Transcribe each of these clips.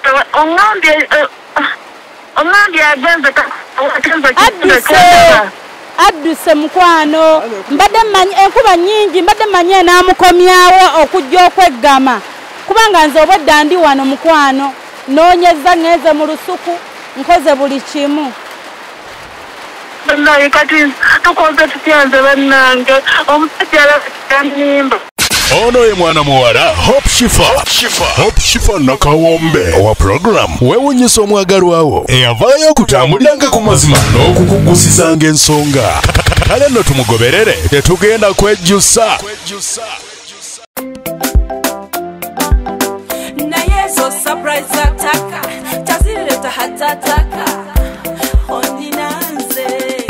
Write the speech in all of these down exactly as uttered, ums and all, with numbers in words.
ongambye ongambye agenze adduse mukwano mbadde manyi enkuba nnyingi mbadde manyi n'amukomyawo okujja okweggama kubanga nze obwedda ndi wano mukwano noonyeza ngeze mu lusuku nkoze buli kimu bannange kati tukoze tutyanze bannange omusajja alaanimba ono ye mwana muwala Hope Shifa Hope Shifa nakawombe owa program wewunyisa omwagalwawo eyavaayo okutambuliranga ku mazima n'okukugusisanga ensonga kale nno tumugoberere tetugenda kwejjusa naye zo surprise ataka tazireta hatataka ondinanze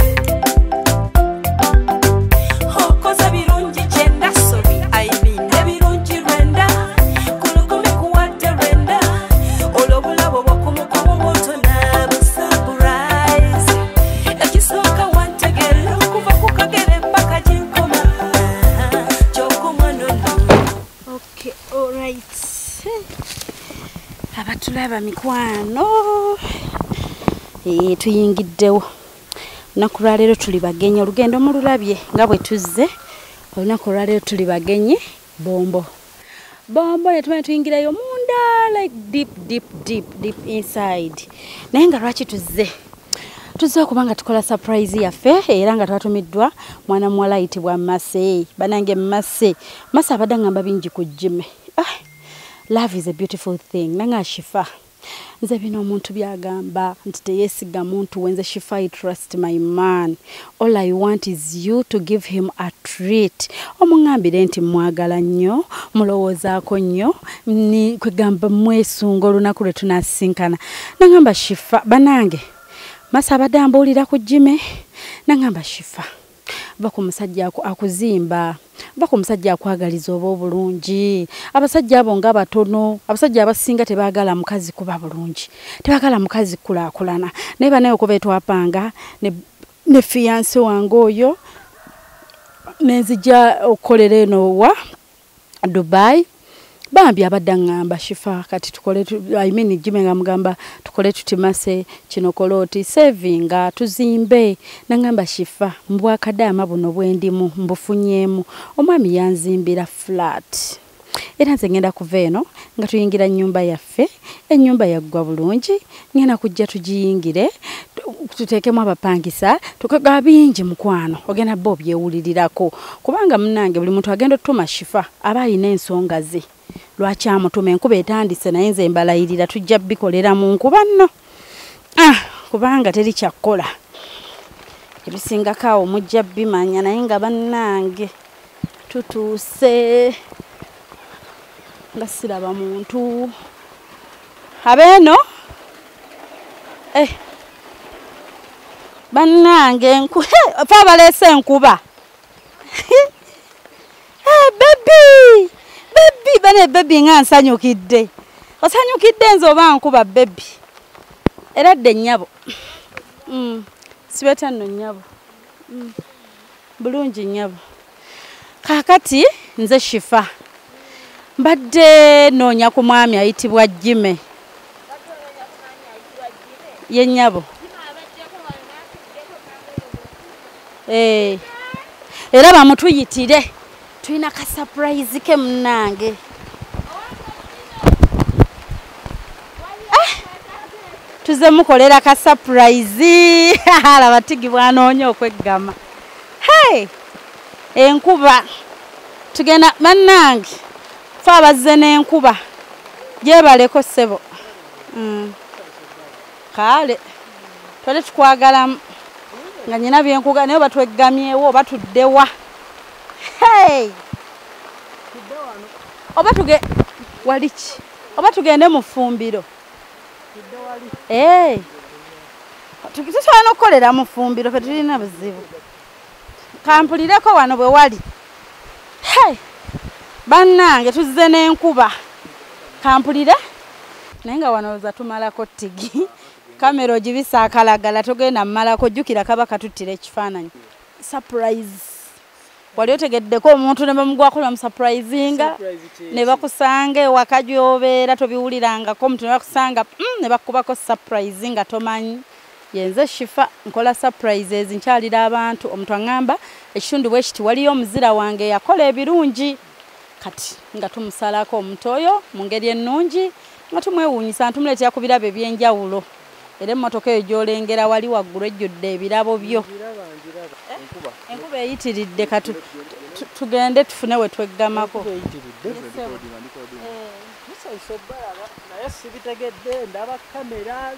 hokoza birungi genda sorry I mean ebirungi rwenda kulukumi kuwadde rwenda olobulabo bwokumukomo bwotona busurprise ekisooka wantegera okuva ku kagere mpaka ginkoma gyokumwanono. Okay, all right. Abatulaba mikwano eh tuyingiddewo olunaku lwaleero tuli bagenyi olugendo mululabye nga bwe tuzze olunaku lwaleero tuli bagenyi bombo bombo yatuma tuyingirayo munda like deep deep deep deep inside naye nga lwaki tuzze tuzze okubanga tukola surprise yaffe era nga twatumiddwa mwana muwala ayitibwa Mase banange Mase Mase abadde ngamba bingi ku Jime. Ah, love is a beautiful thing nanga Shifa nze bino omuntu byagamba nti teyesiga muntu wenze Shifa I trust my man all I want is you to give him a treat omungambire nti mwagala nnyo mulowoozaako nnyo ni kwegamba mwesunga olunaku lwe tunasinkana nangamba Shifa banange Mase abadde ambuulira ku Jime nangamba Shifa bako musajja akuzimba bako musajja akwagaliza oba obulungi abasajja abo nga batono abasajja abasinga tebaagala mukazi kuba bulungi tebaagala mukazi kulaakulana naye banaye okuba etwapanga ne, ne fiance wange oyo nenzija okukolera eno wa Dubai bambi abadde ngamba Shifa kati tukole I mean Jime nga mugamba tukole tuti Mase kino koloti savinga tuzimbe nangamba Shifa mbwakadama buno bwendimu mbufunyemu omwami yanzimbira flat era nze ngenda kuva eno nga tuyingira nyumba yaffe ennyumba yaggwa bulungi ngenda kujja tugiyingire tuteekemu abapangisa tukaga bingi mukwano ogenda bo byewulirirako kubanga munnange buli muntu agenda otuma Shifa aba ayina ensonga ze lwaki amutume enkuba etandise naye nze mbalayirira tujja bikolera mu nkuba nno ah kubanga teri kyakkola ebisingako awo mujja bimanya naye nga bannange tutuuse nga siraba muntu abeeno eh bannange nku fa baleese enkuba eh baby baby bane baby nga nsanyukidde osanyukidde nze oba nkuba baby era dde nnyabo mm. Siweta nno nnyabo mm. bulungi nnyabo kakati nze Shifa mbadde noonya ku mwami ayitibwa Jime ye nnyabo eh era bamutuyitire tuyina ka surprise ke munnange ah tuze mukolera ka surprise alaba tigi bwanoonya okweggama hey enkuba tugenda bannange fa bazze n'enkuba gyebaleko ssebo mm. kale twale tukwagala nga nyina byenkuga naye batweggamyewo batuddewa hey oba tuge waliki oba tugende mu ffumbiro eh tukitwala okukolera mu ffumbiro fe tulina buzibu kampulireko wano bwe wali hey bannange tuzze n'enkuba kampulire naye nga wano za tumalako tigi kamera ogibisa akalagala togenda mmalako jjukira kaba katuttira ekifaananyi surprise wali otegeddeko omuntu ne bamugwako ne bamusurprisinga ne bakusanga ewaka gy'obeera tobiwulirangako omuntu ne bakusanga mm, ne bakubako surprise nga tomanyi yenze Shifa nkola surprises nkyalira abantu omuntu aŋŋamba ekitundu bwe kiti waliyo omuzira wange yakola ebirungi kati nga tumusalako omuntu oyo mu ngeri ennungi nga tumwewuunyisa ntumuleetera ku birabo ebyenjawulo era emmotoka eyo gy'olengera wali waggulu ejjudde ebirabo byo enkuba eyitiridde kati tugende tufune we tweggamako naye sibitegedde ndaba cameras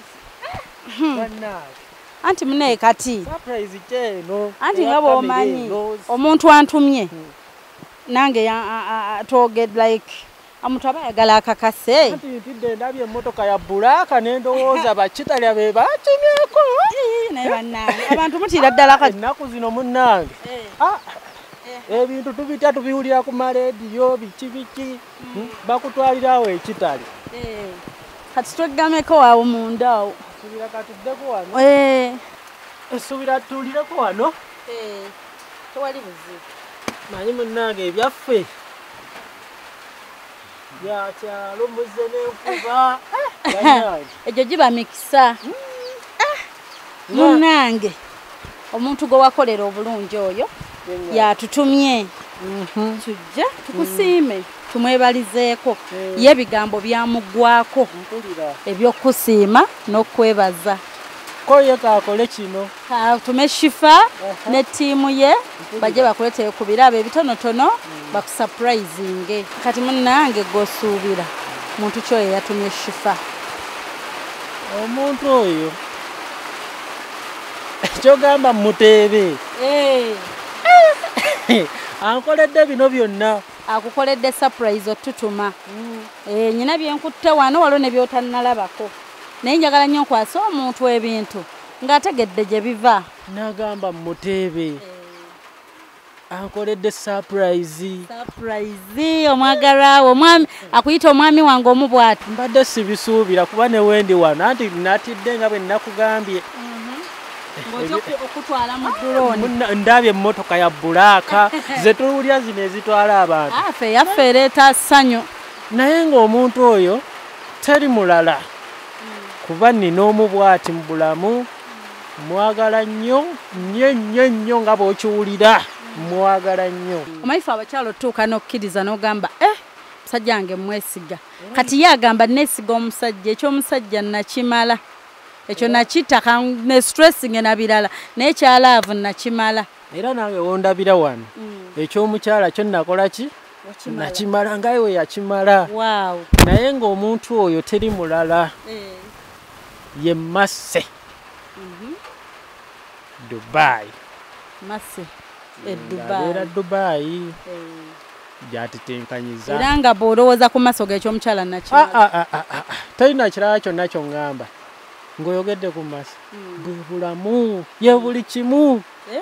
anti munaye kati surprise kyeno anti nga bw'omanyi omuntu antumye nange toget like omuntu aba ayagala akakase anti ntidde ndabye emmotoka ya bbulaaka n'endowooza bakitalya be baakimyeko naye bannange abantu mutira ddala kati ennaku zino munnange ebintu tubitya tubiwulira ku marediyo biki biki bakutwalirawo ekitali kati tweggameko awo munda awo subira katuddeko wano esubira tuulireko wano tewali buzibu manyi munnange ebyaffe byakyalo muzze n'enkuba egyo giba mikisa munnange omuntu gwe wakolera obulungi oyo yatutumye tujja tukusiime tumwebalizeeko ye ebigambo byamuggwako ebyokusiima n'okwebaza ko ye kaakole kino tume Shifa ne ttiimu ye bajje bakuleetere ku birabo ebitonotono bakusurprisinge kati munnange gwosuubira muntu kyoyo yatumye Shifa omuntu oyo kyogamba muteebe ankoledde bino byonna akukoledde surprise otutuma eh nyina byenkutte wano walo ne byotannalabako naye njagala nnyo nkwasa omuntu ebintu ng'ategedde gye biva nagamba muteebe ankoledde surprise surprise omwagalwawo omwami akuyita omwami wange omu bw'ati mbadde sibisuubira kuba ne wendi wano anti natidde nga bwe nakugambye okutwala mu drone ndabye emmotoka ya bbulaaka zetuwulya zino ezitwala abantu afe yaffe ereeta ssanyu naye ng'omuntu oyo teri mulala kuba nina omu bw'ati mu bulamu mwagala nnyo nnyo nnyo nnyo nga bw'okiwulira mwagala nnyo omayifu abakyalo otuuka n'okkiriza n'ogamba eh musajja wange mwesiga kati ye agamba neesiga omusajja ekyomusajja nakimala ekyo nakitaka ne stressing na birala naye kyalaavu nakimala era nange wondabira wano ekyomukyala kyo nakola ki nakimala ngaye we yakimala wow naye ng'omuntu oyo teri mulala ye Masse Dubai Masse e Dubai Dubai gyatitenkanyiza era nga bw'olowooza ku maaso g'ekyomukyala nakimala talina kirala kyonna ky'oŋŋamba ngoyogedde ku Masse bwe bulamu ye buli kimu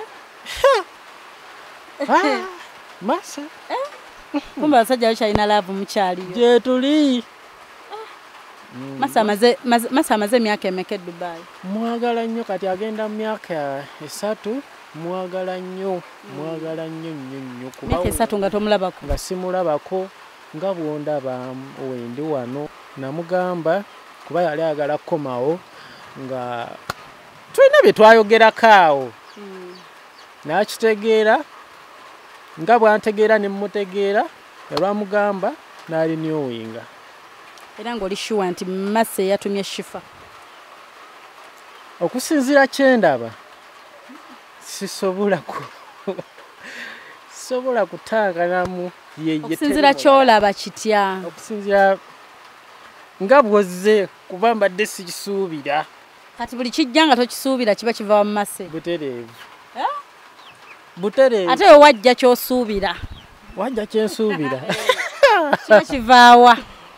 Masse kumbe abasajja bakyalina laavu mukyaliyo gye tuli Masse amaze Masse amaze emyaka emeka e Dubai mwagala nnyo kati agenda mu myaka esatu mwagala nnyo mwagala nnyo nnyo nnyo myaka esatu nga tomulabako nga simulabako nga bwondaba wendi wano namugamba kuba yali ayagala kukomawo nga tulina bye twayogerako awo n'akitegeera nga bwantegeera ne mmutegeera olwamugamba n'alinyowinga era ng'oli sure nti Masse yatumye Shifa okusinziira kyendaba sisobola ku sisobola kutanganamu ye okusinziira kyolaba kitya okusinziira nga bwozze kuba mbadde sikisuubira kati buli kijja nga tokisuubira kiba kiva mu Masse butereevu butereevu ate we wajja ky'osuubira wajja kyensuubira kiba kivaawa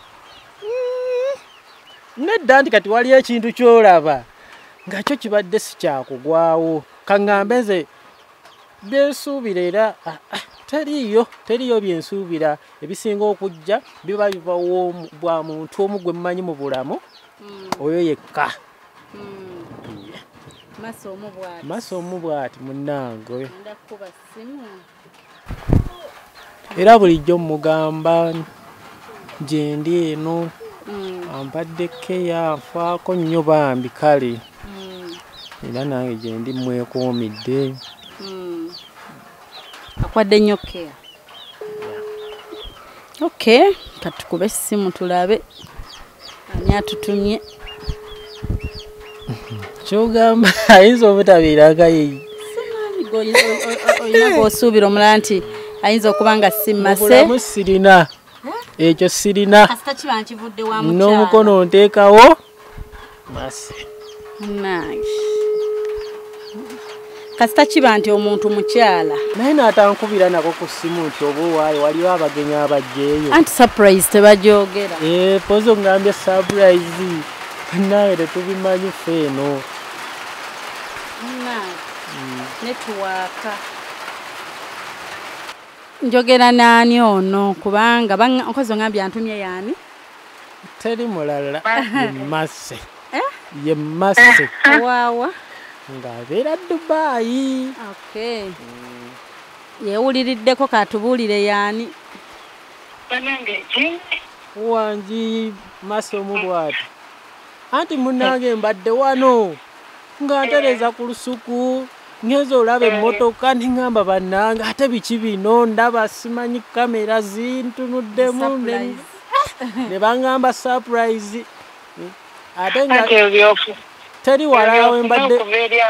nedda nti kati waliyo ekintu ky'olaba nga kyo kibadde si kyakugwawo kaŋŋambe nze byensuubira era teriiyo teriiyo byensuubira ebisinga okujja biba bivawo bwa muntu omu gwe mmanyi mu bulamu oyo yekka Masse omu bw'ati Masse omu bw'ati munnange ndakuba simu era bulijjo mugamba gyendi eno ampadde keya nfaako nnyo bambi kale era nange gyendi mwekuumidde. Akwadde nnyo keya. Okay, katukube essimu tulabe ani atutumye. Kyogamba ayinza obutabeeranga ye olina g'osuubira omulala nti ayinza okuba nga si Mase. Mubulamu sirina ekyo sirina kasita kiba nkivudde wa mukyala n'omukono nteekawo Mase. Nice. Kasita kiba nti omuntu mukyala naye n'atankubira nako ku ssimu nti oba owaayo waliwo abagenyi abajjeeyo anti surprise tebagyogera. Eh, pozo ngambye surprise nawe tetubimanyi feeno. Netuwaaka njogera naani ono kubanga nkozi ongambye antumye yaani teri mulala ye Mase. Ye Mase waawa ng'abeera Dubai. Okay. Yeewuliriddeko katubuulire yaani. Wangi Mase omubwati anti munnange mbadde wano nga ntereza ku lusuku ngeze olaba emmotoka ningamba bannange ate biki bino ndaba simanyi kamera zintunuddemu ne bangamba surprise ate nga teri walala wembadde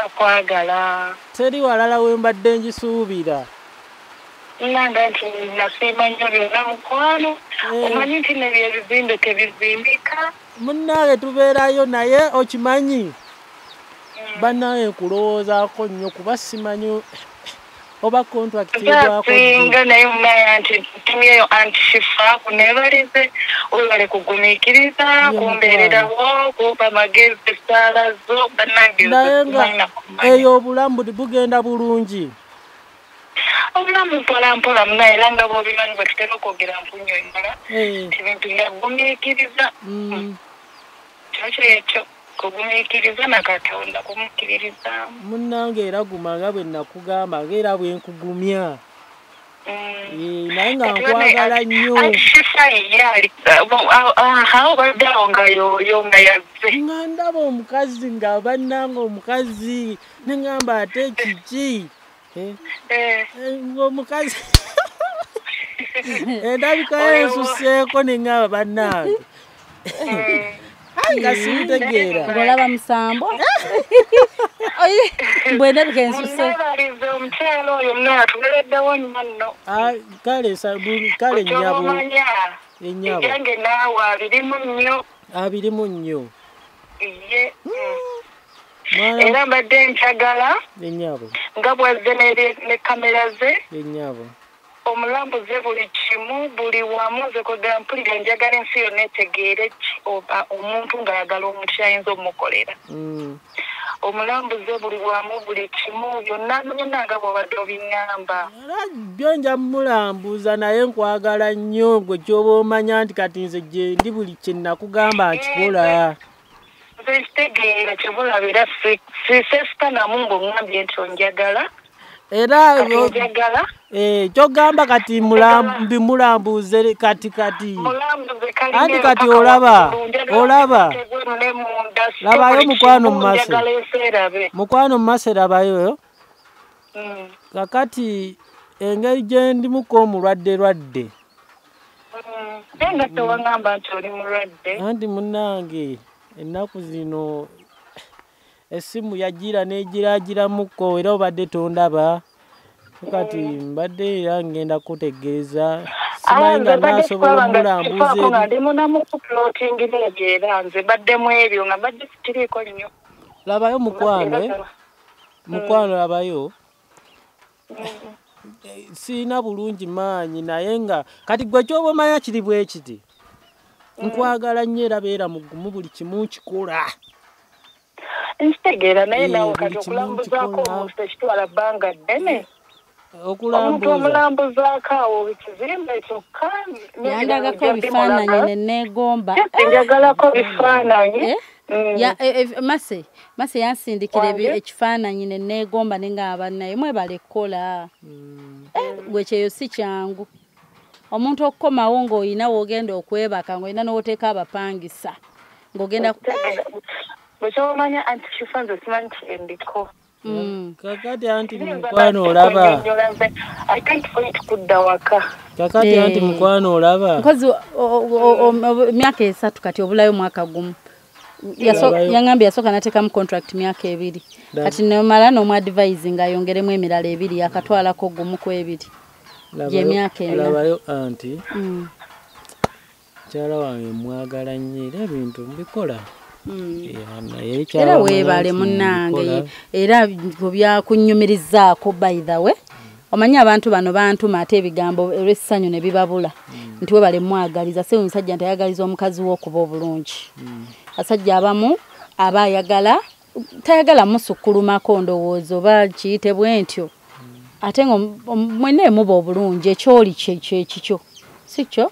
teri walala wembadde njisuubira. Nanga nti nasiima nnyo byonna mukwano omanyi nti nebyo ebizimbe tebizimbika. Munnange tubeerayo naye okimanyi bannange nkulowoozaako nnyo kuba simanyi oba contract egwako nga naye munaye nti ntumyeyo anti shifa kuneebalize webale kugumiikiriza kumbeererawo kumpa amagezi essaala zo bannange naye nga eyo obulamu bugenda bulungi. Obulamu mpola mpola munaye era nga bw'obimanyi bwe tutera okwogera mpunyo endala nti bintu byagumiikiriza kyokyo ekyo kugumiikiriza na Katonda kumukkiririzaamu. Munnange era gumanga bwe nakugamba ng'era bwe nkugumya naye nga nkwagala nnyo. Obaddeawo nga yoyo nga yazze nga ndaba omukazi nga bannange omukazi ne ngamba ate kiki omukazi endabika yensuseeko ne ngamba bannange nga simutegeera ng'olaba musambo bwendabika ensuse neebalize omukyala oyo munaye atubereddewo nnyo nno. kale kale ennyabo ennyabo ejange naawe abirimu nnyo abirimu nnyo ye era mbadde nkyagala ennyabo nga bwazze ne kamera ze ennyabo omulambuze buli kimu buli wamu nze kwegera mpulira njagala ensi yonna etegeere omuntu ng'ayagala omuntu ayinza omukolera. Omulambuze buli wamu buli kimu byonna byonna nga bw'obadde obiŋŋamba. Byo nja mulambuza naye nkwagala nnyo gwe ky'oba omanya nti kati nze gye ndi buli kye nakugamba nkikola. Nze nkitegeera kyebulabira sisesitanamu ng'oŋŋambye nti onjagala. Era kyogamba kati mulambuze kati kati anti kati olaba olaba labayo mukwano mu Mase mukwano mu Mase labayo kakati engeri gye ndimuko omulwadde lwadde anti munnange ennaku zino essimu yagira negiragiramuko era obadde tondaba kati mbadde era ngenda kutegeeza simanyi nga nasobola omulambuza labayo mukwano mukwano labayo siina bulungi maanyi naye nga kati gwe kyoba omanya kiri bwe kiti nkwagala nnyo era beera mugumu buli kimu nkikola. Nstegeera naye naawe kati okulambuzaako omuntu ekitwala bbanga ddene omuntu omulambuzaako awo ekizimbe kyokka yandagako ebifaananyi ne neegomba njagalako bifaananyi Mase Mase yansindikira ekifaananyi ne neegomba ne ngaba naye mwebale kukola gwe kyeyo si kyangu omuntu okukomawo ng'olina w'ogenda okwebaka ng'olina n'oteeka abapangisa ng'ogenda bwekyomanya anti kifanze simanyi kyendiko kakati anti mukwano olaba kudda waka kakati anti mukwano olaba nkozi emyaka esatu kati obulayo mwaka gumu yangambye yasooka nateekamu contract myaka ebiri kati nomala n'omuadvise ng'ayongeremu emirala ebiri akatwalako gumu ku ebiri gy'emyaka ena labayo anti mukyala wange mwagala nnyo era ebintu mbikola era weebale munnange era byakunnyumirizaako by the way omanyi abantu bano bantuma ate ebigambo olw'essanyu ne bibabula nti webale mwagaliza si omusajja nti ayagaliza omukazi we okuba obulungi asajja abamu aba ayagala tayagala musukkulumako ndowooza oba kiyite bwe ntyo ate nga mwene muba obulungi ekyoli kyekikyo si kyo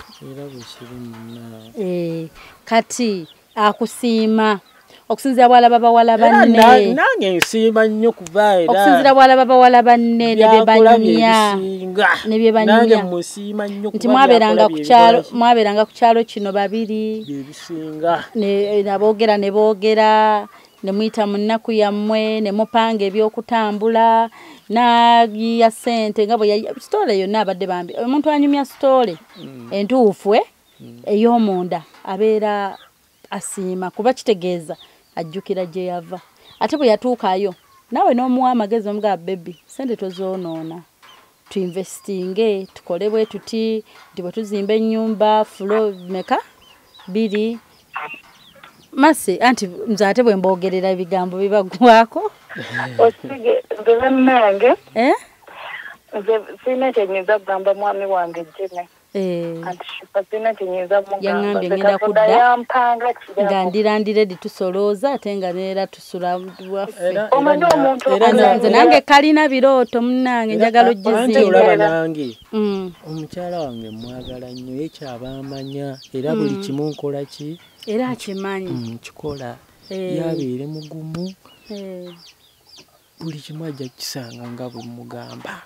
kati akusiima okusinzira bwalaba bawala banne nange nsiima nnyo kuba era okusinzira bwalaba bawala banne ne bebanya ne bebanya nti mwaberanga ku kyalo mwaberanga ku kyalo kino babiri ebisinga ne naboogera ne boogera ne muyita mu nnaku yammwe ne mupanga ebyokutambula nagiya ssente nga bwe sitole yonna abadde bambi omuntu anyumya sitole entuufu ey'omunda abeera asiima kuba kitegeeza ajjukira gye yava ate bwe yatuukayo naawe n'omuwa amagezi omugaa bebi sente tozoonoona tuinvestinge tukole bwe tuti nti bwe tuzimba ennyumba fulo meka biri masi anti nze ate bwe mboogerera ebigambo bibagwako osige nze bannange eh nze sirina kyenyiza kugamba mwami wange jene yangambye ngenda kudda nga ndirandire ditusoloza ate nga neera tusula waffe nze nange kalina birooto munnange njagala ogiziolaba nange omukyala wange mwagala nnyo ekyaba amanya era buli kimu nkola ki era akimanyi kikola yabeere mugumu buli kimu ajja kisanga nga bwe mugamba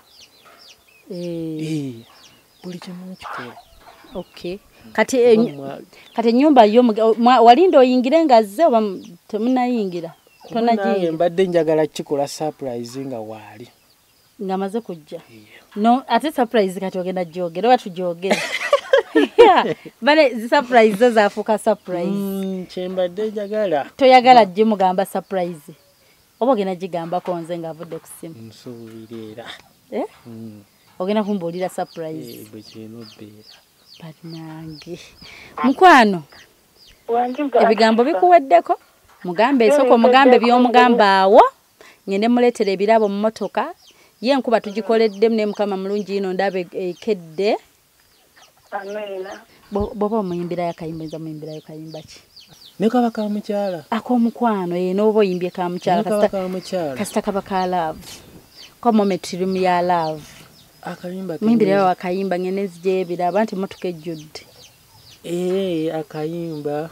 buli kimu kikola okay kati kati ennyumba yo walinda oyingire nga azze oba temunayingira tonagiye mbadde njagala kikola surprise nga waali nga maze kujja no ate surprise kati ogenda jogera oba tujogera bale surprise zo zaafuuka surprise kyembadde njagala toyagala gye mugamba surprise oba ogenda gigambako nze ng'avudde ku simu nsuubira era ogenda kumbuulira surprise bwe kirina obbeera bannange mukwano ebigambo bikuweddeko mugambe esoko mugambe by'omugamba awo ngende muleetera ebirabo mu motoka ye enkuba tugikoledde ne mukama mulungi ino ndaba ekedde bw'oba omuyimbirayo akayimba nza muyimbirayo kayimba ki ne kaba ka mukyala ak'omukwano ye n'oba oyimbye ka mukyala kasita kaba ka love kwa moment room ya love akayimba muyimbirayo akayimba ngene nzije ebiraba nti motoka ejjudde eh akayimba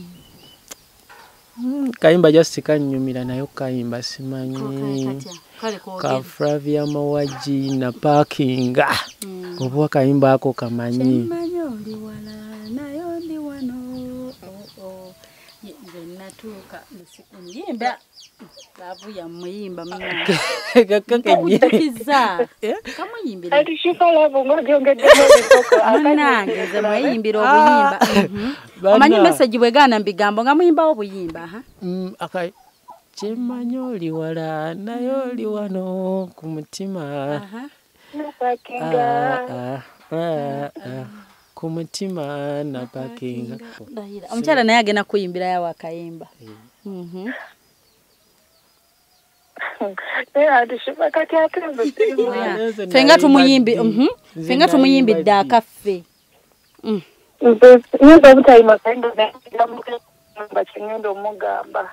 kayimba just kanyumira nayo kayimba simanyi ka Flavia Mawaji na parkinga oba akayimba ako kamanyi oli wala nayo ndi wano oh nze natuuka yimba avuya muyimba mwana kakenyiza kamuyimbira ati shifala bungo gyongedde n'ebisoko akanange ze muyimbira obuyimba omanyi message bwe gana mbigambo nga muyimbawo obuyimba ha akai kimanyi oli wala nayo oli wano ku mutima ku mutima na parkinga omukyala naye agenda kuyimbira yawo akayimba fenga tumuyimbi fenga tumuyimbidde akaffe nyumba obutayima kayimba nakigambo kyengenda omugamba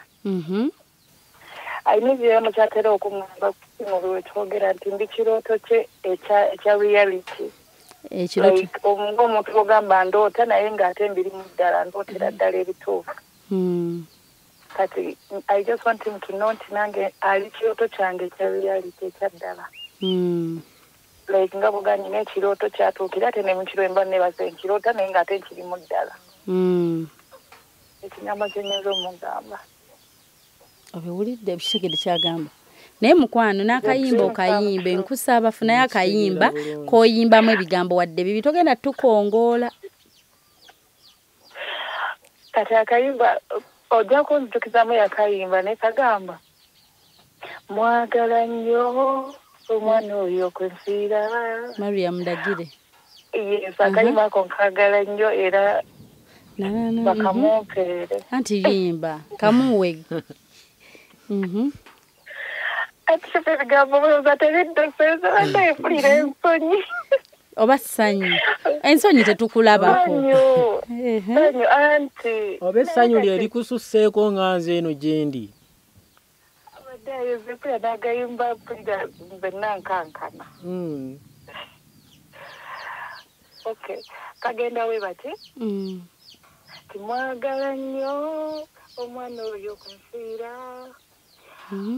ayina ebiramu kyatera okuŋŋamba kusimu wetwogera nti ndi kirooto kye ekya reality ng'omuntu ogamba ndoota naye ng'ate mbirimu ddala ndootera ddala ebituufu kati I just want him to know nti nange ali kirooto kyange ekya reality ekya ddala like nga bugani n'ekirooto kyatuukira ate ne mu kiro mba nebaza enkirota naye ng'ate nkirimu ddala. Mm. Ekinyama kye nnyinza omugamba. Obiwulidde ekitegede kyagamba. Naye mukwano n'akayimba okayimba enkusaba funayo akayimba k'oyimbamu ebigambo wadde bibi togenda tukongoola. Kati akayimba ojja kunzijukizaamu yakayimba ne kagamba mwagala nnyo omwana oyo kwenfiira. Mariam Ndagire. Yes, akayimba ako nkagala nnyo era bakamumpeere. Anti yimba kamuwe. Mhm. Ati ebigambo byoza tebiddoseeza wadde empulira ensonyi. Oba ssanyu. Ensonyi tetukulabako. Ssanyu anti. Oba essanyu lye likususseeko nga nze eno gye ndi. Abadde ayozepulira n'agayimba mpulira nze nankankana. Okay. Kagenda we bati? Mm. Timwagala nnyo omwana oyo kunfiira. Mhm.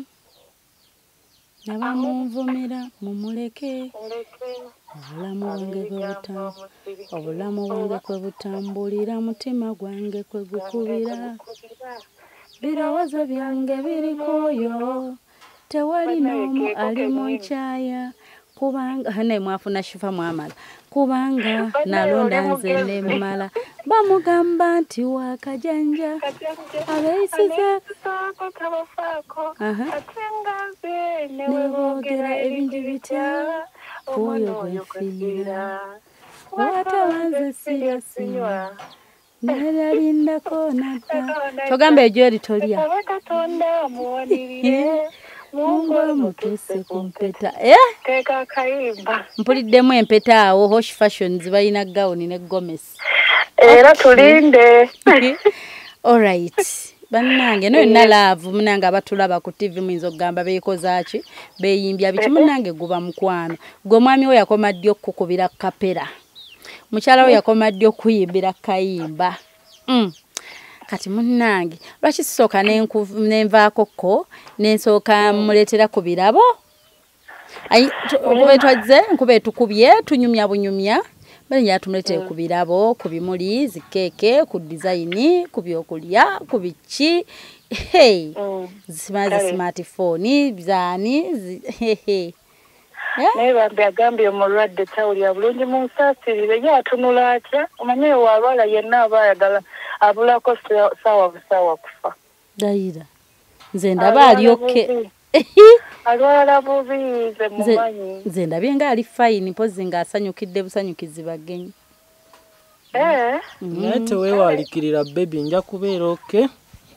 Nabamunvumira mumuleke. Obulamu bwange kwe butambulira. Obulamu bwange kwe butambulira mutima gwange kwe gukubira. Birowoozo byange biri kuyo. Tewali n'omu ali mu nkyaya. Kubanga hane mwafuna shifa mwamala. Kubanga nalonda nze nemmala. Bamugamba nti wakajanja. Abeeyisiza nebogera ebintu bitya. Oyo gwenfiira. Watawanze sirya sinywa. Neralindako nadda. Togamba egyo eritolya. Katonda muwanirire. Mungu mutuse kumpeta. Eh? Teka kayimba. Mpuliddemu empeta awo Hosh Fashions balina gawuni ne Gomez. Era tulinde. All right. Bannange no na love munange abatulaba ku T V mwinzo gamba beekozaaki beeyimbya biki munange guba mukwano. Gwe mwami we yakoma ddyo kukubira kapera. Mukyala we yakoma ddyo kuyimbira kayimba. Mm. Kati munange lwaki sooka nenvaako ko nensooka muleetera ku birabo ayi nkube twazze nkube tukubye tunyumya bunyumya bali yatumuletere ku birabo ku bimuli zikeeke ku design ku byokulya ku biki hey zimaze smartphone bizani hey naye bambi agambye omulwadde tawulya bulungi mu nsaasirire ye atunula atya omanye waalwala yenna aba ayagala abulako sawa busawa kufa. Dayira nze ndaba alyoke alwala bubi nze mumanyi nze ndabye nga ali fine mpozi nga asanyukidde busanyukizi bagenyi. Eh? Naye teweewaalikirira baby nja kubeera oke.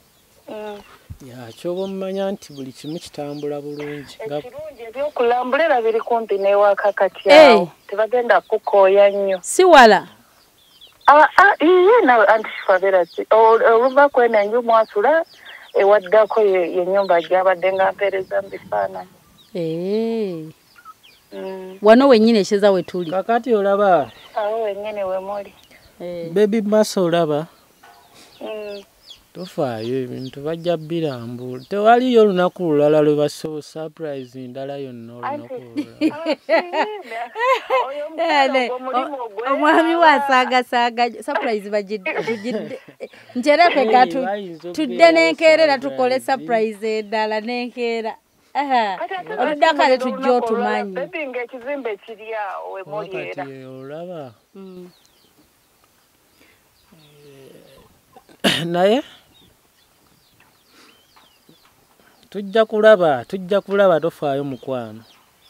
Ya kyoba omumanya nti buli kimu kitambula bulungi. Ekirungi ebyokulambulira biri kumpi n'ewaka kati awo tebagenda kukooya nnyo. Si wala. Ah ah iye na antifavera si oluva kwena nju mwasula ewaddako ye nyumba gyabadde nga mpereza mbifaananyi. Eh. Mm. Wano wennyini ekyeza we tuli. Kakati olaba. Awo wennyini we muli. Eh. Baby maso olaba. Mm. Tofaayo ebintu bajja birambula. Tewaliyo olunaku lulala lwe baso surprise ndala yonna olunaku olulala. Omwami wasaagasaaga surprise bagidde. Ntereke gatu tudde n'enkeerera tukole surprise endala n'enkeera. Oludakale tujja otumanyi. Baby ng'ekizimbe kiri awo we muli era. Olaba. Naye tujja kulaba tujja kulaba tofaayo mukwano.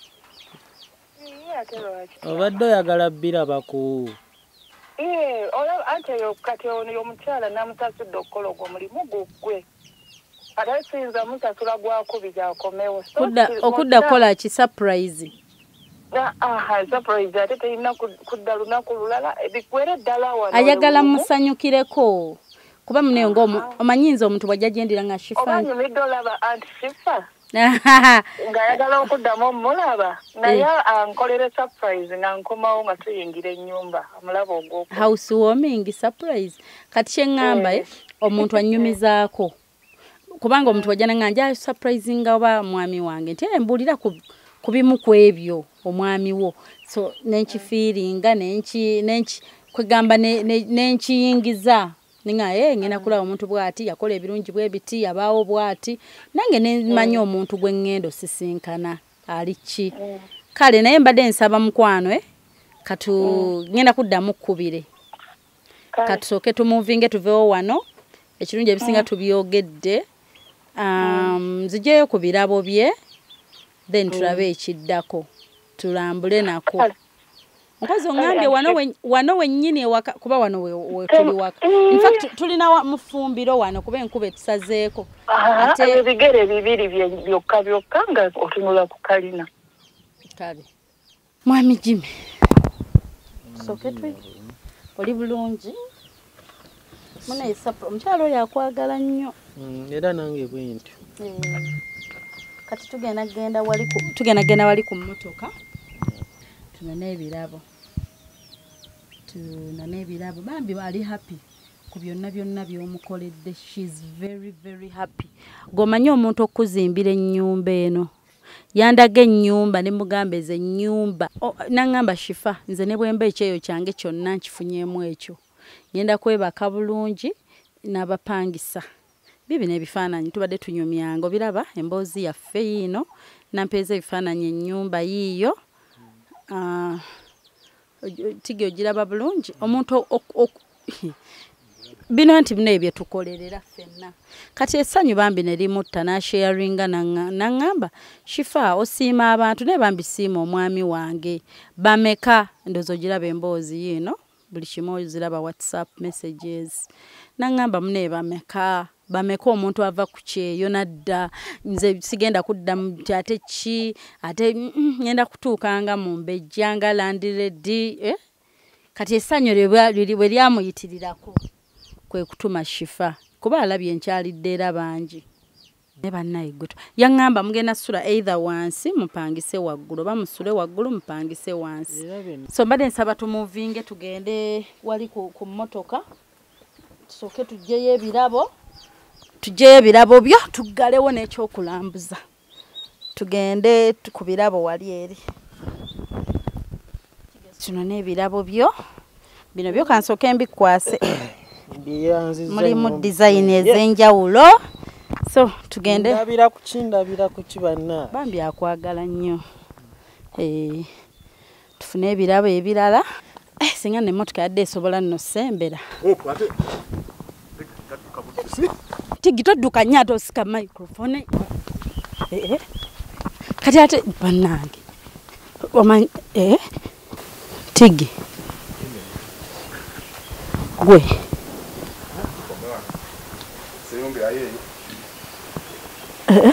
Obadde oyagala birabako. Eh, olaba ate yo kati ono omukyala namusasudde okukola ogwo mulimu gugwe. Ate siyinza musasula gwakubiza akomewo. Okudda kola ki surprise. Aha, surprise ate terina kudda lunaku lulala ebikwera ddala wano. Ayagala musanyukireko. Kuba mune ngomu omanyinza omuntu bwajja gendira nga shifa. Omanyi midolaba anti shifa. Nga yagala okuddamu mulaba naye ankolere surprise nga nkomawo nga tuyingira ennyumba amulaba ogw'oku. Housewarming surprise. Kati kye ngamba omuntu anyumizaako. Kubanga omuntu bwajja nga nja surprising oba mwami wange nti mbulira ku kubimu kwebyo omwami wo so nenkifiiringa nenki nenki kwegamba nenkiyingiza ninga eh ngena kula omuntu bwati yakola ebirungi bwe biti yabaawo bwati nange nemanya omuntu gwe ngendo sisinkana alichi kale naye mbadde nsaba mukwano eh katu ngenda kuddamu kubire katusoke tumuvinge tuvewo wano ekirungi ebisinga tubyogedde um zijeyo ku birabo bye then tulabe ekiddako tulambule nako Mpozi ongambye wano we, wano wennyini waka kuba wano we, we tuli waka. In fact tulina mufumbiro wano kuba enkube tusazeeko. Ate ebigere bibiri byokka byokka nga otunula ku kalina. Kale. Mwami Jimmy. Soke twe. Oli bulungi. Muna isapo omukyalo yakwagala nnyo. Mm, era nange bwentyo. Eh. Kati tugenda genda wali ku tugenda genda wali ku mmotoka. Tuna ebirabo. Tuna ebirabo. Bambi bali happy. Ku byonna byonna by'omukoledde. She's very very happy. Gomanyo omuntu okuzimbira ennyumba eno. Yandaga ennyumba ne mugambeze ennyumba. Oh, nangamba Shifa nze ne bwemba ekyeyo kyange kyonna nkifunyemu ekyo. Ngenda kwebaka bulungi n'abapangisa. Bibi n'ebifaananyi tubadde tunyumyango biraba emboozi yaffe yino nampeeza ebifaananyi ennyumba yiyo. Ah, tigi ogiraba bulungi omuntu bino nti bino ebyo tukolerera ffenna kati essanyu bambi ne limutta n'asharinga n'angamba Shifa osiima abantu ne bambi siima omwami wange bameka ndozo ogiraba emboozi yino buli kimu oziraba WhatsApp messages n'angamba mune bameka bameka omuntu ava ku kyeyo nadda nze sigenda kudda ate ki ate ngenda kutuukanga mu mbejjanga landiredi eh? Kati essanyu bwe lyamuyitirirako kwe kutuma Shifa kuba alabye enkyalidde era bangi ne bannayiguto yaŋŋamba mugenda sula either wansi mupangise waggulu oba musule waggulu mupangise wansi so mbadde nsaba tumuvinge tugende wali ku mmotoka tusooke tujjeyo ebirabo tujjeyo ebirabo byo tuggalewo n'ekyokulambuza tugende ku birabo wali eri kino n'ebirabo byo bino byo kansooke mbikwase mulimu design ez'enjawulo so tugende ndabira ku kindabira ku kibanna bambi akwagala nnyo eh tufune ebirabo ebirala eh singa ne motoka yadde esobola nno sembera tigi todduka nnyo ate osika microphone eh eh kati ate bannange omanyi eh tigi gwe eh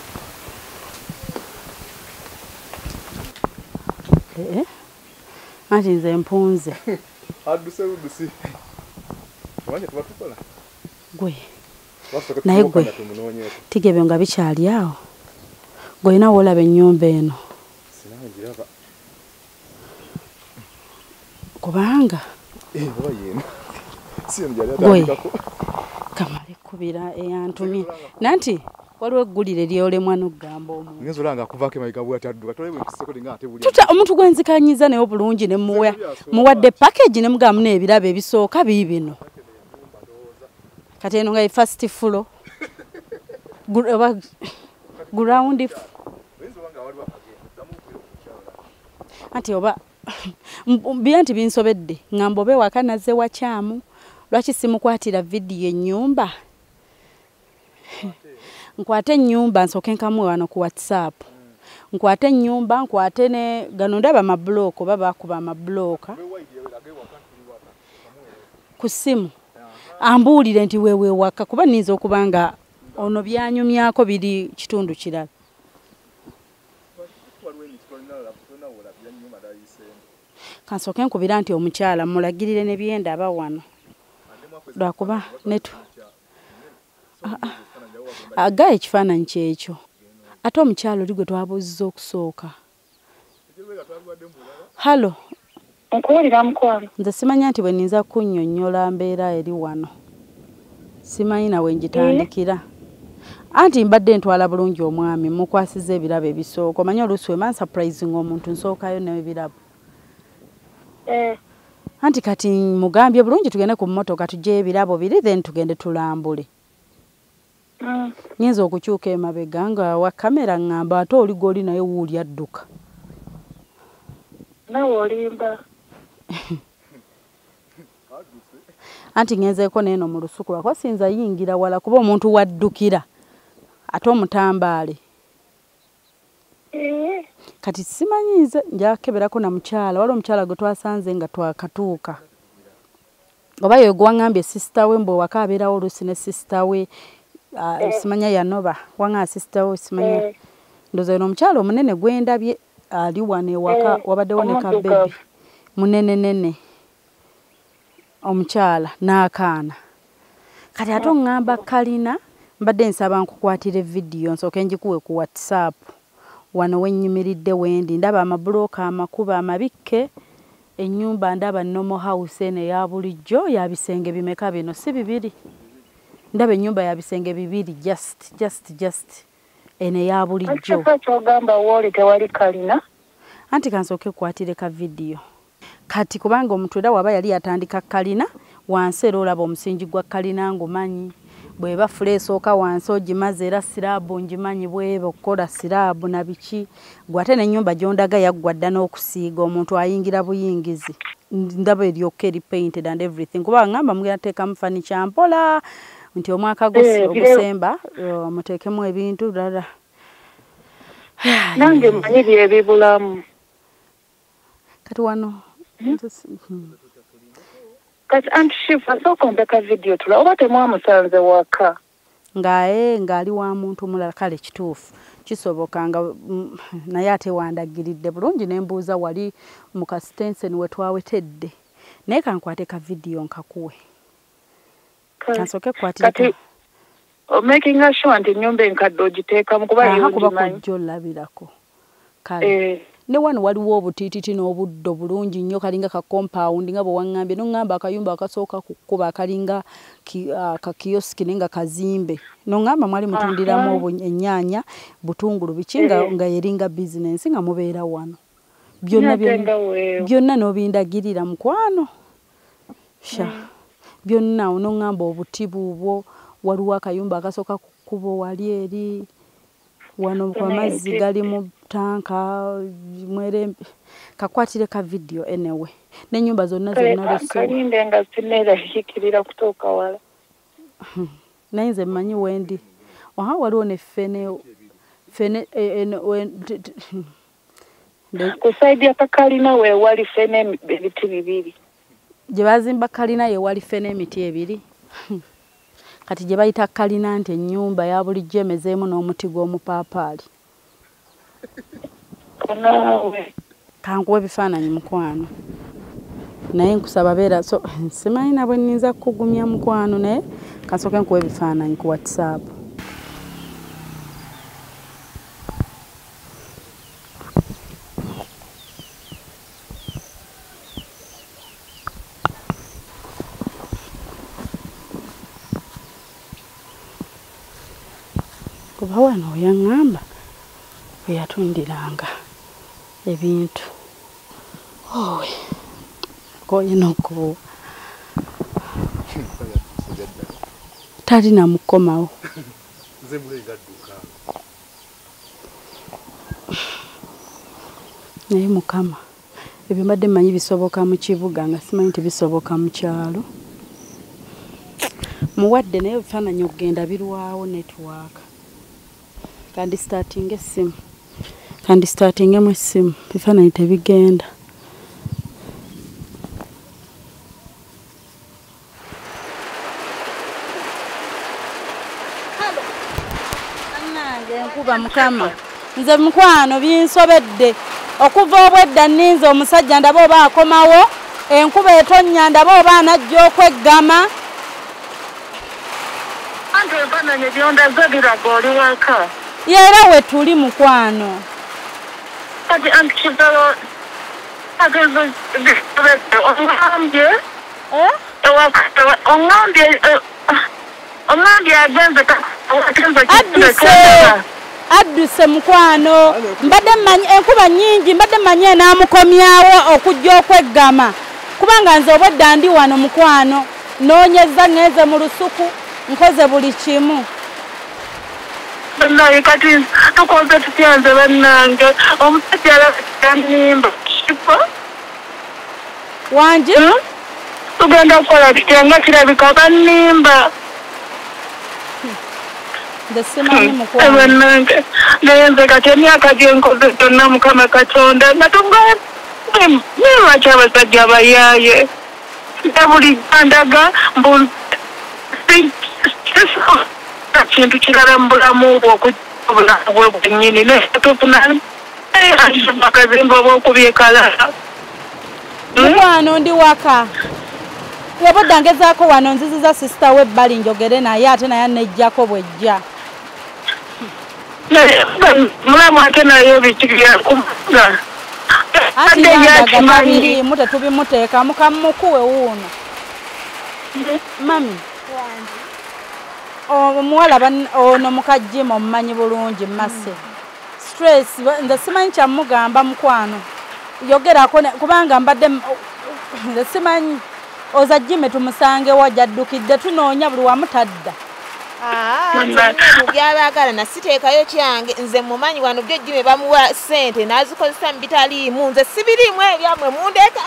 eh ati nze mpunze aduse udusi wanye tubatukola gwe naye gwe tigebe nga bikyali awo gwe ina wolaba ennyumba eno sinangiraba kubanga eh oba yeno si mjali atandikako kamale kubira eyantumye nanti waliwo eggulire lyolemwa n'ogamba omuntu ngenzo langa akuvako emayiga bwati adduka tolewe mpise linga ate buli tuta omuntu gwenzikanyiza naye obulungi ne muwa muwadde package ne mugamu n'ebirabo ebisooka biibino kati eno nga first floor ground ati oba byanti binsobedde ngamba obe wakanaze wakyamu lwaki simukwatira video ennyumba nkwate ennyumba nsooke nkamwe wano ku WhatsApp nkwate ennyumba nkwate ne gano ndaba amabulooka oba bakuba amabulooka ku simu ambuulire nti wewe waka kuba nniza okuba nga ono byanyumyako biri kitundu kirala kansooke nkubira nti omukyala mulagirire ne byenda aba wano lwakuba netu aga ekifaananyi kyekyo ate omukyalo oli gwe twabuzza okusooka halo nkuwulira mukwano nze simanya nti bwe nninza kunnyonnyola mbeera eri wano simanyi nawe njitandikira Anti mbadde ntwala bulungi omwami mukwasize ebirabo ebisooka. Omanyi oluusi wema surprising omuntu nsookayo n'ebirabo. Eh. Anti kati mugambye bulungi tugende ku mmotoka tujje ebirabo biri then tugende tulambule. Mm. Nyinza okukyuka emabega nga wa kamera ngamba ate oli goli naye wuuli adduka. Nawe olimba. Anti ngenzeeko neeno mu lusuku lwako sinza yingira wala kuba omuntu waddukira ate omutambaale. Eh. Kati simanyize njakeberako na mukyala wala omukyala gwe twasanze nga twakatuuka. Oba yo gwangambye sister we mbo wakabeerawo oluusi ne sister we uh, eh. simanya yanoba wanga sister we simanya. Eh. Ndoza no mukyala omunene gwendabye ali wane waka eh. wabaddewo ne ka baby munene nene. Omukyala n'akaana. Kati ate ngamba kalina mbadde nsaba nkukwatire video nsooke njikuwe ku WhatsApp. Wano wennyimiridde wendi ndaba amabulooka amakuba amabikke ennyumba ndaba nomo house ene ya bulijjo ya bisenge bimeka bino si bibiri. Ndaba ennyumba ya bisenge bibiri just just just ene ya bulijjo. Ate kyogamba woli tewali kalina. Anti kansooke kwatire ka video. Kati kubanga omuntu era waba yali yatandika kalina wansi era olaba omusingi gwa kalina ngumanyi bweba fule esooka wansi ogimaze era siraabu ngimanyi bweba okukola siraabu na biki gwate n'ennyumba gyondaga yaggwa dda n'okusiiga omuntu ayingira buyingizi ndaba eryoka eri painted and everything kuba ngamba mugenda teekamu furniture mpola nti omwaka ogusemba muteekemu ebintu dada nange mmanyi byebibulamu kati wano kati anti shifa sooka ompeka video tula oba temwamusanze waka ngae ngali wa muntu mulala kale kituufu kisoboka nga mm, naye ate wandagiridde bulungi nembuuza wali mu kasitensen we twawetedde naye kankwate ka video nkakuwe kansoke kwatira kati o making sure nti nyumba enkadde ogiteekamu kuba yokuba kujja olabirako kale eh. Ne wano waliwo obutititi n'obuddo bulungi nnyo kalinga ka compound nga bwe wangambye n'ongamba akayumba akasooka kukuba akalinga ki, uh, ka kioski nenga kazimbe n'ongamba mwali mutundiramu uh -huh. ennyaanya butungulu bikinga eh. nga yeringa business nga mubeera wano byonna byonna n'obindagirira mukwano sha mm. byonna n'ongamba obutibu bwo waliwo akayumba akasooka kukubo wali eri wano kwa mazzi gali mu tanka mwere kakwatire ka video anyway n'ennyumba zonna zonna leso kalinde nga sinera hikirira kutoka wala nainze mmanyi wendi oha waliwo ne fene fene kusaidi ya kalina we wali fene ebiti bibiri gye bazimba kalina ye wali fene emiti ebiri kati gye bayita kalina nti ennyumba ya bulijjo emezeemu n'omuti gw'omupaapaali kankuwa ebifaananyi mukwano naye nkusaba beera so simanyi nabwe nninza kukugumya mukwano naye kansooke nkuwa ebifaananyi ku WhatsApp kuba wano yaŋŋamba we yatundiranga ebintu owe koye nokubuwa talina mukomawo naye mukama ebyo mbadde mmanyi bisoboka mu kibuga nga simanyi tebisoboka mu kyalo muwadde naye ebifaananyi okugenda birwawo network kandi starting essimu kandi starting emu essimu bifaananyi tebigenda annange enkuba mukama nze mukwano binsobedde okuva obwedda nninze omusajja ndaba oba akomawo enkuba etonnya ndaba oba anajja okweggama anti ebifaananyi byondaze biraga oli waka yera we tuli mukwano kati anti kizalo ageze ongambye ongambye ongambye agenze adduse adduse mukwano mbadde mmanyi enkuba nnyingi mbadde mmanyi enaamukomyawo okujja okweggama kubanga nze obwedda ndi wano mukwano noonyeza ŋŋeze mu lusuku nkoze buli kimu bannange kati tukoze tutya nze bannange omusajja alabikyanimba kifa wangi tugenda kukola tutya nga kirabika bannimba nze simanyi mukwano bannange naye nze kati emyaka gyenkoze gyonna mukama katonda nga tunganimaki abasajja abayaaye nga buli gandaga mbu kintu kirala mu bulamu bwo okubulamu bwe bwennyini netufuna akazimba oba okubyekalala mukwano ndi waka wabadda ngezaako wano nziziza sisita we ebbali njogere naye ate naye nejjako bwejja mulamu ate naye bikiryakuga ati yandaga tabiriimu tetubimuteekamu kamukuwe wuuno mami omuwala ono mukajjima omumanyi bulungi mase stress nze simanyi kyamugamba mukwano yogerako kubanga mbadde nze simanyi oza jime tumusangewo jaddukidde tunoonya buli wamutadda byabagala nasiteekayo kyange nze mumanyi wano byo jime bamuwa ssente nazikozesa mu bitaliimu nze sibiriimu ebyamwe mundeeka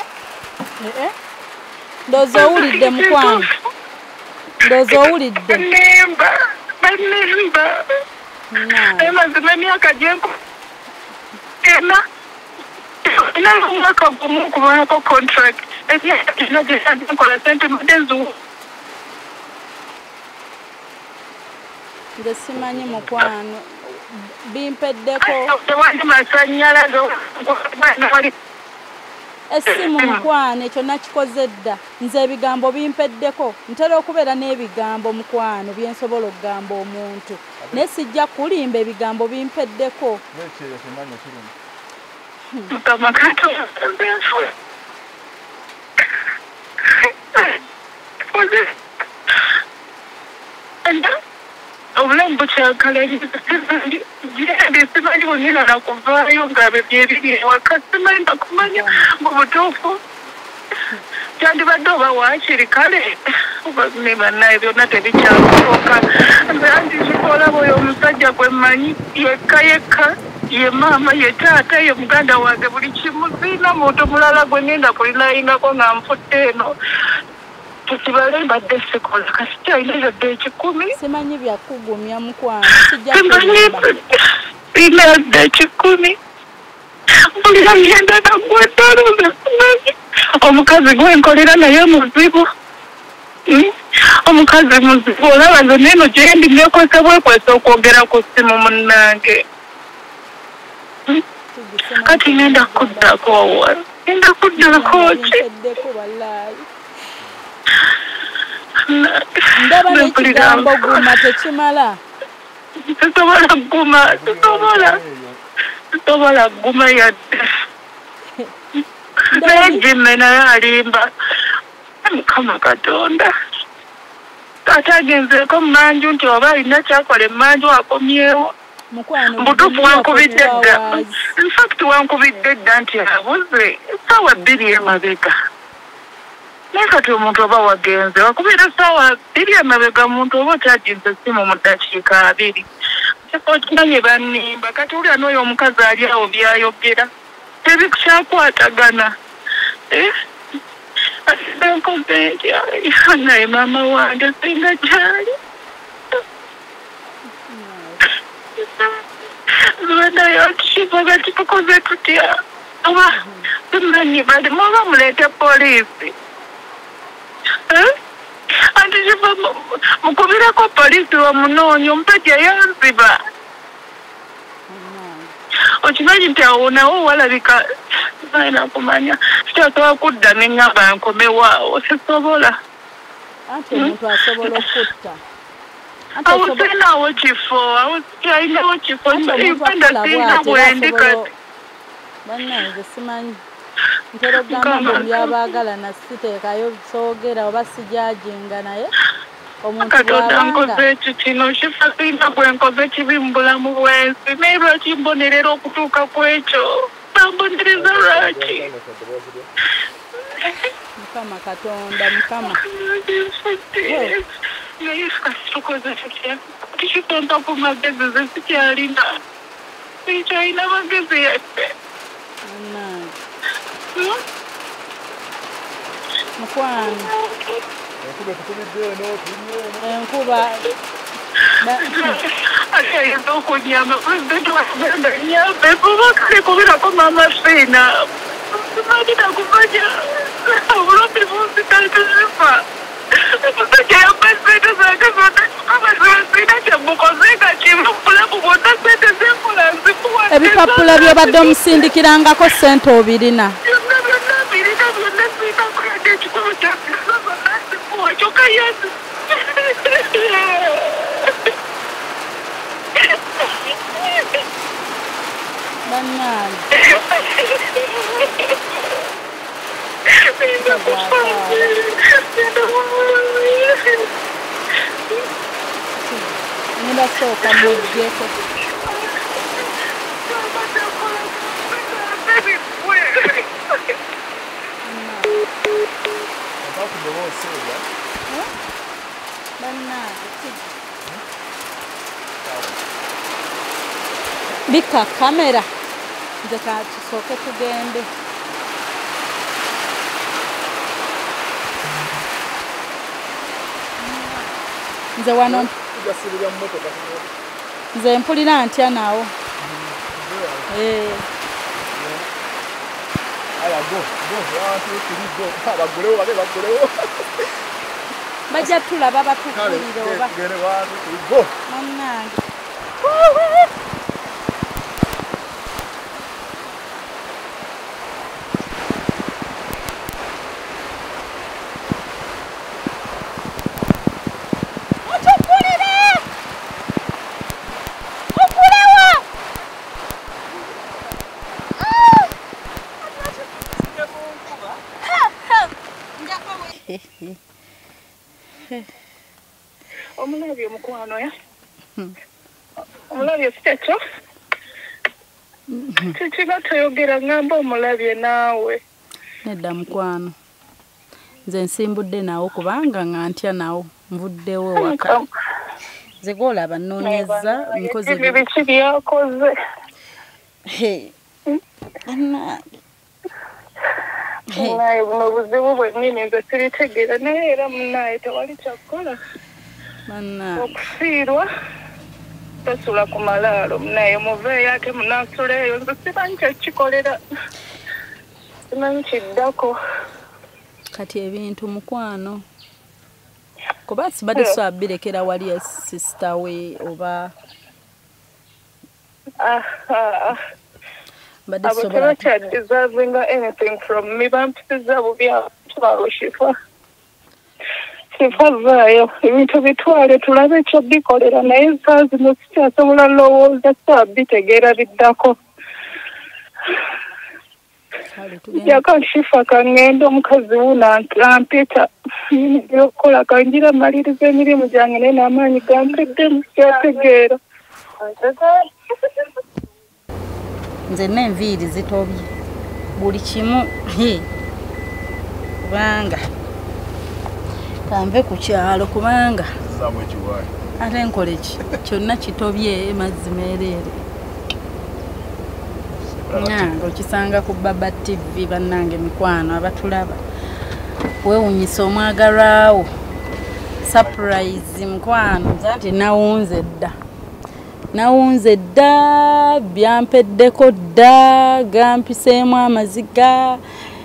ndoozi owulidde mukwano ndoozi owulidde banimba banimba emazima emyaka gyenko ena ina omwaka gumu okubaako contract emyaka gina gyenkola sente madezuwa nze simanyi mukwano bimpeddeko tewandi masanyalaze essimu mukwano ekyo nakikoze dda nze ebigambo bimpeddeko ntera okubeera n'ebigambo mukwano byensobola okugamba omuntu naye sijja kulimba ebigambo bimpeddeko mukama katonda obulamu bukyakala girende simanyi bonyina nakuvaayo ngaabe byebiri ewaka simanyi nakumanya mu butuufu kyandibadde oba waakiri kale ne bannaye byonna tebikyakusoka nze andikikoolaba oyo omusajja gwe mmanyi yekka yekka ye maama ye taata ye muganda wange buli kimu siina muntu mulala gwe ngenda kulinayinako nga nfudde eno tukibale mbadde sikola kasi kyalina yadde ekikumi simanyi byakugumya mukwano siina yadde ekikumi buli agenda nagweddaluze simanyi omukazi gwenkolera naye muzibu omukazi muzibu olaba nze neeno gyendi nekwese bwekwese okwogera ku ssimu munnange kati ngenda kuddako ngenda kuddako ki ndaba n'ekigambo guma tekimala tusobola guma tusobola tusobola guma yadde naye jimme naye alimba mukama katonda ate agenzeeko mumanju nti oba alina kyakola emmanju akomyewo mbutuufu wankubidde dda infact wankubidde dda nti abuze essaawa bbiri emabega naye kati omuntu oba wagenze wakubira essaawa bbiri emabega muntu oba okyajinza essimu mu ddakiika abiri okinanye bannimba kati ulya n'oyo omukazi ali awo byayogera tebikyakwatagana asinenkoze nti naye maama wange singa kyali nayo tukivuga kitukoze tutya oba tumanyi bali muba muleete poliisi anti kiva mukubireko poliisi wamunoonya omusajja yanziba okimanyi nti awo nawo walabika naina kumanya kitasobola kudda neŋŋamba nkomewaawo sisobola anti omuntu asobola okutta awo sirinawo kifo awo alinawo kifo uganda sirina bwendi kati bannange simanyi ntera okugamba mbu byabaagala nasiteekayo soogera oba sijajinga naye omuntu Katonda bw'abanga nkoze ekyo kino Shifa sirina bwe nkoze kibi mu bulamu bwensi naye lwaki mbonerera okutuuka ku ekyo bambonereza lwaki Mukama Katonda Mukama naye kasi tukoze tutya tukitonda ku magezi ze sikyalina sikyalina magezi yadde mukwano enkuba ate ayinza okunyamba pulezidenti waganda nyambe kuba kale kubirako maama Fiina simanyi nakumanya obulombi bunsitatisifa omusajja yampa sente zange zonna kikaba sina kyemukoze nga kimu bulamu bwonna sente zenkola nzikuwa ebipapula by'obadde omusindikirangako ssente obirina byonna byonna birina byonna sina kuyadde ekikulu kyasisa zonna nzikuwa kyokka yasi bannange ngenda sooka muggyeko bannange bika kamera nze katusooke tugende nze wano nze mpulira ntya nawo bajja tulaba batukulire oba mannange omulabye mukwano ya omulabye sitekyo kikiba toyogera ngamba omulabye naawe nedda mukwano nze nsimbudde nawo kubanga nga ntya nawo nvuddewo waka nze gwolaba nnoonyeza nkoze biki byakoze naye buno buzibu bwennyini nze siritegeera naye era munaye tewali kyakukola okufiirwa tosula ku malaalo munaye muveeyo ate munaasula eyo nze simanyi kyekikolera simanyi kiddako kati ebintu mukwano kuba sibadde so abirekera wali ya sisita we oba mbadde sobola abo deserving anything from me bampisiza bubi abantu Shifa Shifa vaayo ebintu bitwale tulabe ekyo bikolera naye saa zino sikyasobola lowooza saabitegeera biddako jaka Shifa kangenda omukazi wuno ampita ebyokukola kangira maliriza emirimu gyange naye n'amaanyi gampeddemu sikyategeera nze n'enviiri zitobye buli kimu kubanga kanve ku kyalo kubanga ate nkole ki kyonna kitobye mazzi meereere nange okisanga ku Baba T V bannange mikwano abatulaba weewunyisa omwagalwawo surprise mukwano nze nti nawunze dda nawunze dda byampeddeko dda gampiseemu amaziga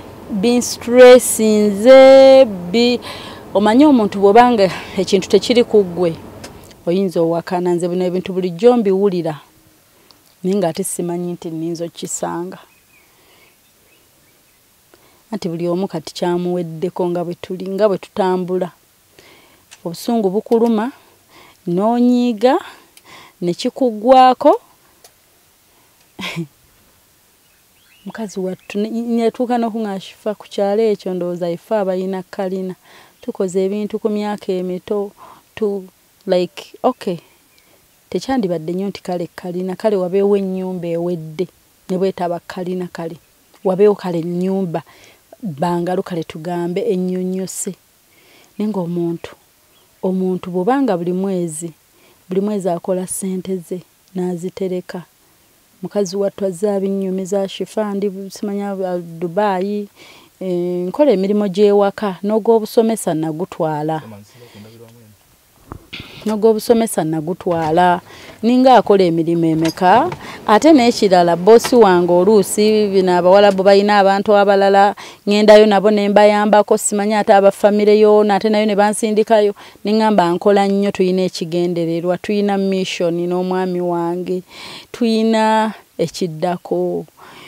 binstressinze bi omanyi omuntu bw'obanga ekintu tekiri ku ggwe oyinza owakana nze bino ebintu bulijjo mbiwulira naye ng'ate simanyi nti nninza okukisanga anti buli omu kati kyamuweddeko nga bwe tuli nga bwe tutambula obusungu bukuluma n'onyiiga ne kikuggwako mukazi wattu netuuka n'okuŋŋa Shifa ku kyalo ekyo ndowooza ife abalina kalina tukoze ebintu ku myaka emito omuntu like okay tekyandibadde nnyo nti kale kalina kale wabeewo ennyumba ewedde ne bwetaba kalina kale wabeewo kale ennyumba bangalo kale tugambe ennyonnyose nenga omuntu omuntu bw'obanga buli mwezi buli mwezi akola ssente ze n'azitereka mukazi wattu azza binnyumi za shifa ndi simanya Dubai eh, nkola emirimu gy'ewaka n'ogw'obusomesa nagutwala n'ogw'obusomesa nagutwala ninga akola emirimu emeka ate n'ekirala bosi wange oluusi bino abawalabu balina abantu abalala ngendayo nabo ne mbayambako simanya ate abafamire yoona ate nayo ne bansindikayo ningamba nkola nnyo tuyina ekigendererwa tuyina mission n'omwami wange tuyina ekiddako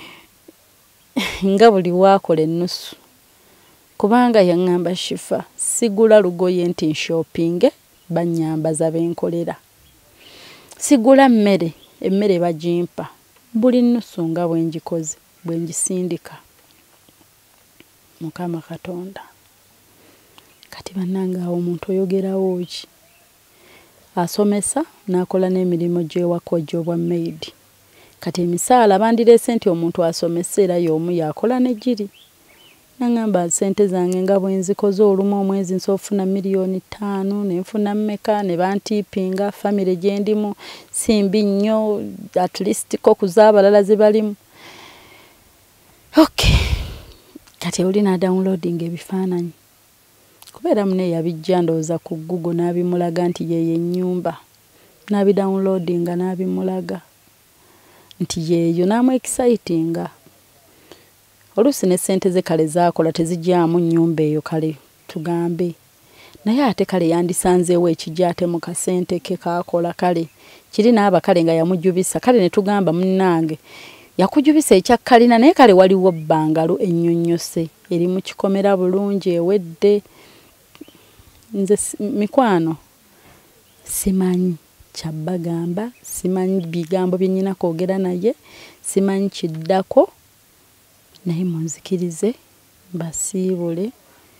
nga buli waakola ennusu kubanga yaŋŋamba Shifa sigula lugoye nti shopping banyambaza benkolera sigula mmere emmere bagimpa buli nnusu nga bwenjikoze bwenjisindika Mukama Katonda kati bannanga awo omuntu oyogerawo ki asomesa n'akola n'emirimu gy'ewaka gy'obwa maid kati emisaala bandireese nti omuntu asomesa era y'omu yakola ne giri nangamba sente zange nga bwenzikoze olumu omwezi nsofuna miliyoni ttaano nenfuna mmeka ne bantipinga family gyendimu simbi nnyo at least ko kuzaabalala zibalimu okay kati oli na downloading ebifaananyi kubeera mune yabijja ndowooza ku Google n'abimulaga nti yeyo ennyumba n'abidownloadinga n'abimulaga nti yeeyo n'amu excitinga oluusi ne ssente ze kale zaakola tezijjamu nnyumba eyo kale tugambe naye ate kale yandisanzeewo ekijja ate mu kasente ke kaakola kale kiri n'aba kale nga yamujubisa kale ne tugamba munnange yakujubisa ekyakkalina naye kale waliwo bbangalo ennyonnyose eri mu kikomera bulungi ewedde nze mikwano simanyi kyabagamba simanyi bigambo bye nnyina kwogera naye simanyi kiddako naye munzikirize mbasiibule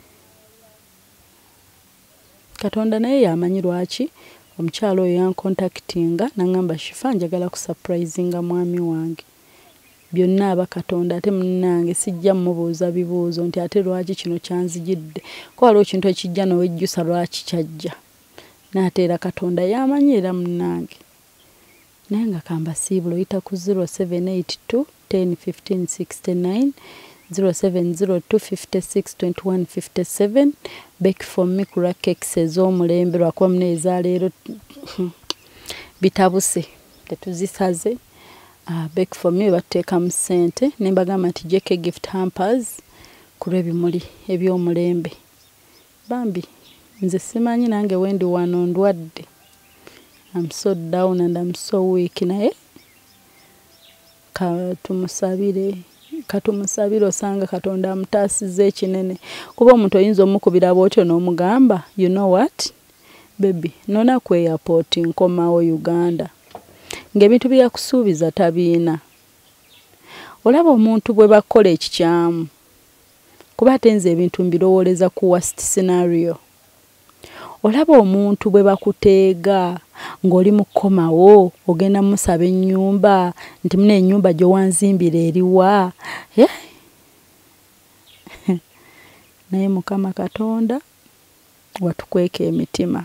Katonda naye yamanyi lwaki omukyalo oyo yankontaktinga nangamba Shifa njagala kusurprisinga mwami wange byonna aba Katonda ate munnange sijja mmubuuza bibuuzo nti ate lwaki kino kyanzijidde ko waliwo kintu ekijja nowejjusa lwaki kyajja n'ate era Katonda yamanyi era munnange naye nga kambasiibula oyita ku zero seven eight two ten fifteen sixty-nine zero seven zero two fifty-six twenty-one fifty-seven back from me kula cakes ez'omulembe lwakuba muneeza leero bitabuse tetuzisaze uh, back from me bateeka mu ssente ne mbagamba nti J K gift hampers ku lw'ebimuli eby'omulembe bambi nze simanyi nange wendi wano ndwadde I'm so down and I'm so weak naye katumusabire katumusabire osanga Katonda amutaasiza ekinene kuba omuntu oyinza omukubira bwotyo n'omugamba you know what baby nona ku airport nkomawo Uganda ng'ebintu byakusuubiza tabiina olaba omuntu bwe bakola ekikyamu kuba ate nze ebintu mbirowooleza ku worst scenario olaba omuntu bwe bakuteega ng'oli mu kkomawo ogenda musaba ennyumba nti muna ennyumba gye wanzimbira eriwa yeah. naye Mukama Katonda watukweka emitima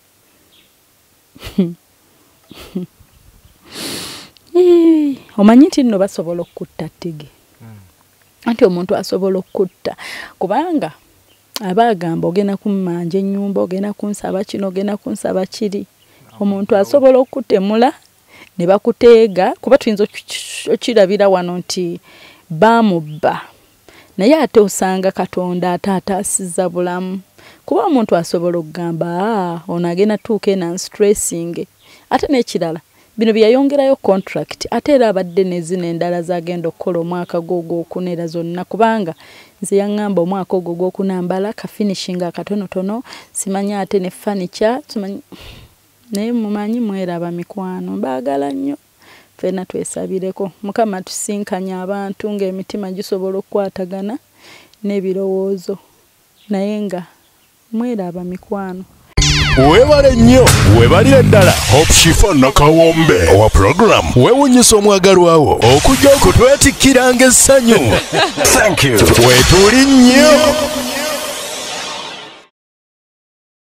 omanyi nti nno basobola okutta ttigi anti omuntu asobola okutta kubanga abagamba ogenda kummanja ennyumba ogenda kunsaba kino ogenda kunsaba kiri omuntu asobola okutemula ne bakuteega kuba tuyinza okirabira wano nti bamubba naye ate osanga Katonda ataataasiza bulamu kuba omuntu asobola okugamba ah, ono agenda tuuka ena stressing ate n'ekirala bino byayongerayo contract ate era abadde nezino endala zagenda okukola omwaka gw'ogwokuna era zonna kubanga nze yaŋŋamba omwaka ogwo gw'okunambala ka finishing akatonotono simanyi ate ne furniture simanyi naye mumanyi mweraba mikwano baagala nnyo ffenna twesabireko Mukama tusinkanya abantu ng'emitima gisobola okukwatagana n'ebirowoozo naye nga mweraba mikwano webale nnyo webalire ddala Hope Shifa Nakawombe owa program weewunyisa omwagalwawo okujja okutwetikkiranga essanyu. Thank you. Weetuli nnyo.